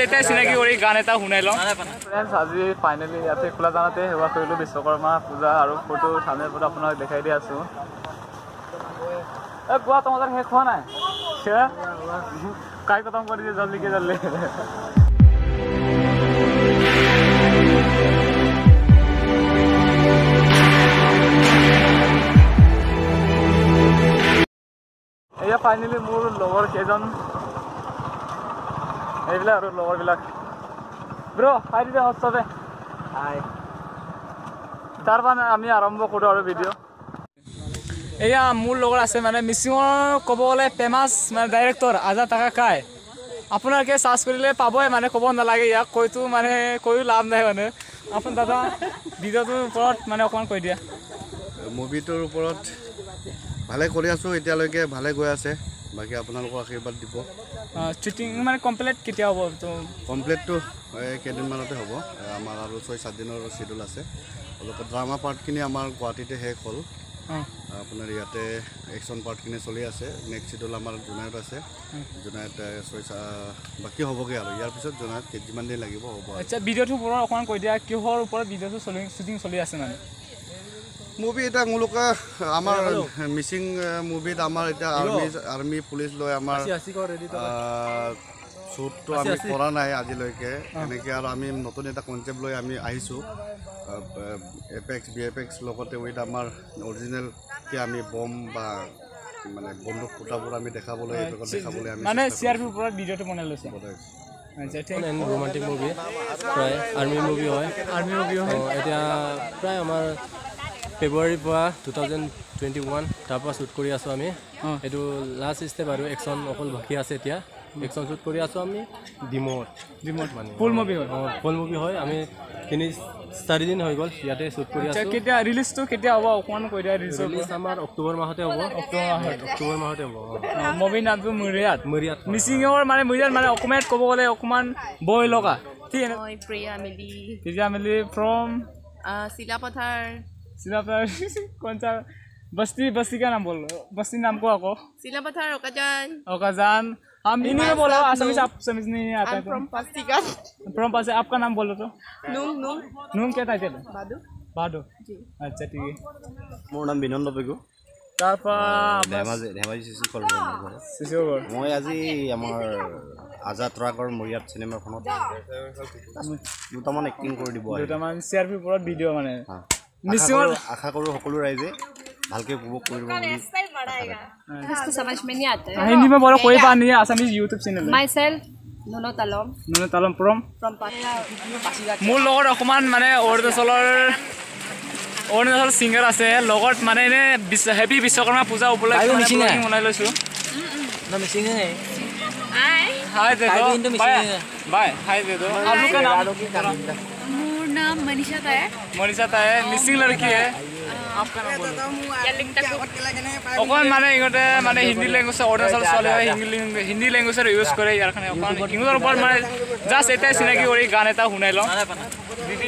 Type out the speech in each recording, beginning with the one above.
এতিয়া চিনাকি কৰি গান এটা শুনাই লওঁ। ফ্ৰেণ্ডছ আজি ফাইনেলি ইয়াতে খোলা জানাতে সেৱা কৰিলোঁ বিশ্বকৰ্মা পূজা আৰু ফটো সামনে ফটো আপোনাক দেখাই দি আছোঁ। এই কোৱা তোমাদের শেষ হোৱা নাই কাই খতম কৰি দিয়ে জলদিকে জলদি। এয়া ফাইনেলি মোৰ লগৰ কেইজন এইবিলাক আৰু লগৰবিলাক ব্ৰ হাই দিদে সবে হাই তাৰ মানে আমি আৰম্ভ কৰোঁ আৰু ভিডিঅ'। এয়া মোৰ লগৰ আছে মানে মিচিঙৰ ক'ব গ'লে ফেমাছ মানে ডাইৰেক্টৰ আজাদ টাকা কাই আপোনালোকে চাৰ্চ কৰিলে পাবই মানে ক'ব নালাগে ইয়াক কৈতো মানে কৈও লাভ নাই মানে আপুনি দাদা ভিডিঅ'টোৰ ওপৰত মানে অকণমান কৈ দিয়া। মুভিটোৰ ওপৰত ভালে কৰি আছোঁ এতিয়ালৈকে ভালে গৈ আছে বাকী আপোনালোকৰ আশীৰ্বাদ দিব। শ্বুটিং মানে কমপ্লিট কেতিয়া হ'ব? কমপ্লিটটো কেইদিনমানতে হ'ব আমাৰ আৰু 6-7 দিনৰ চিডিউল আছে। অলপ ড্ৰামা পাৰ্টখিনি আমাৰ গুৱাহাটীতে শেষ হ'ল আপোনাৰ ইয়াতে একশ্যন পাৰ্টখিনি চলি আছে। নেক্সট চিডিউল আমাৰ জোনাইত আছে জোনাইত বাকী হ'বগৈ আৰু ইয়াৰ পিছত জোনাইত যিমান দিন লাগিব হ'ব। আচ্ছা ভিডিঅ'টোৰ ওপৰত অকণমান কৈ দিয়া কিহৰ ওপৰত ভিডিঅ'টো শ্বুটিং চলি আছে মানে? মুভি এটা মূলকে আমাৰ মিচিং মুভিত আমাৰ এতিয়া আৰ্মি পুলিচ লৈ আমাৰ শ্বুটটো আমি কৰা নাই আজিলৈকে এনেকৈ আৰু আমি নতুন এটা কনচেপ্ট লৈ আমি আহিছোঁ এপেক্স VFX লগতে উইথ আমাৰ অৰিজিনেলকৈ আমি বম বা মানে বন্দুক ফুটাবোৰ আমি দেখাবলৈ আমি মানে CRPৰ ওপৰত ভিডিঅ'টো বনাই লৈছে। ৰোমান্টিক মুভি প্ৰায় আৰ্মি মুভি হয় এতিয়া প্ৰায় আমাৰ ফেব্ৰুৱাৰীৰ পৰা 2021 তাৰ পৰা শ্বুট কৰি আছোঁ আমি। এইটো লাষ্ট ষ্টেপ আৰু একশ্যন অকল বাকী আছে এতিয়া একশ্যন শ্বুট কৰি আছোঁ আমি ডিমত মানে ফুল মুভি হয় আমি 3-4 দিন হৈ গ'ল ইয়াতে শ্বুট কৰি আছোঁ। কেতিয়া ৰিলিজটো কেতিয়া হ'ব অকণমান কৈ দিয়া? ৰিলিজ আমাৰ অক্টোবৰ মাহতে হ'ব। অক্টোবৰ মাহতে হ'ব। মুভিৰ নামটো মৰিয়াত মিচিঙৰ মানে মৰিয়াত মানে অসমীয়াত ক'ব গ'লে অকণমান বৈ লগা ঠিক আছে। প্ৰিয়া মিলি ফ্ৰম सिलापथार कौन सा बस्ती का नाम बोलो बस्ती नाम को आपको सिलापथार ओकाजान हम हिंदी में बोलो असमीज आप समझ नहीं आता फ्रॉम पास आपका नाम बोलो तो नूम क्या टाइटल है? बादू अच्छा ठीक है। मोर नाम बिनंद पेगु ধেমাজি শিশুগড় মই আজি আমাৰ আজাদ ট্ৰাকৰ মৰিয়াত চিনেমাখনত দুটামান এক্টিং কৰি দিব দুটামান CRP ওপৰত ভিডিঅ' মানে মিছিঙৰ আশা কৰোঁ সকলো ৰাইজে ভালকে উপভোগ কৰিব বুলি। इसको समझ में नहीं आता है। हिंदी में बोलो कोई बात नहीं है Assamese YouTube channel myself नुनो तालम फ्रॉम মোৰ লগত অকণমান মানে অৰুণাচল ছিংগাৰ আছে লগত মানে এনে হেপী বিশ্বকৰ্মা পূজা উপলক্ষে বনাই লৈছোঁ। हाय दे दो बाय हाय दे दो। आपका नाम? मेरा नाम मनीषा ताये मिसिंग लड़की है। आपका नाम बोलो? অকণ মানে ইহঁতে মানে হিন্দী লেংগুৱেজ অৰুণাচল চলে হিন্দী লেংগুৱেজৰ ইউজ কৰে ইয়াৰ কাৰণে অকণ ইহঁতৰ ওপৰত মানে জাষ্ট এতিয়া চিনাকি কৰি গান এটা শুনাই লওঁ। দিদি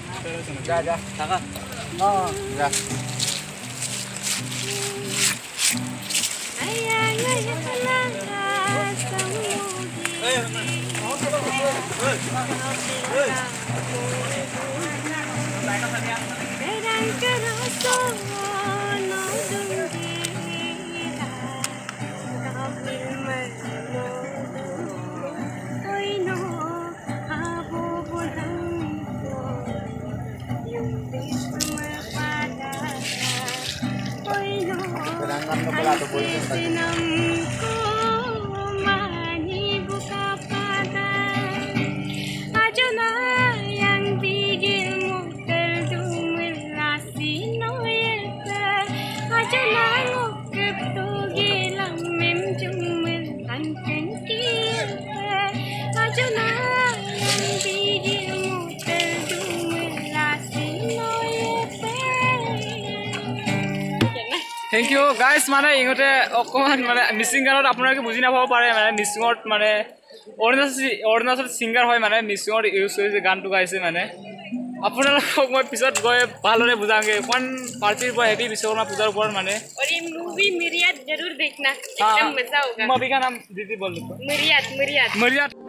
थैंक यू गाइस মানে ইহঁতে অকণমান মানে মিচিং গানত আপোনালোকে বুজি নাপাব পাৰে মানে মিচিঙত মানে অৰুণাচল ছিংগাৰ হয় মানে মিচিঙত ইউজ কৰিছে গানটো গাইছে মানে আপোনালোকক মই পিছত গৈ ভালদৰে বুজাওঁগে কোন পাৰ্টিৰ পৰা হেভি বিশ্বকৰ্মা পূজাৰ ওপৰত মানে और ये मूवी मिरियात जरूर देखना एकदम मजा होगा। मूवी का नाम दीदी बोल दो। मिरियात मिरियात